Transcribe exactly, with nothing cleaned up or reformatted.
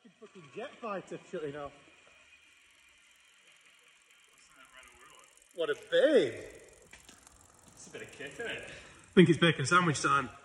like a fucking jet fighter shutting off. What a babe! It's a bit of kit, isn't it? I think it's bacon sandwich time.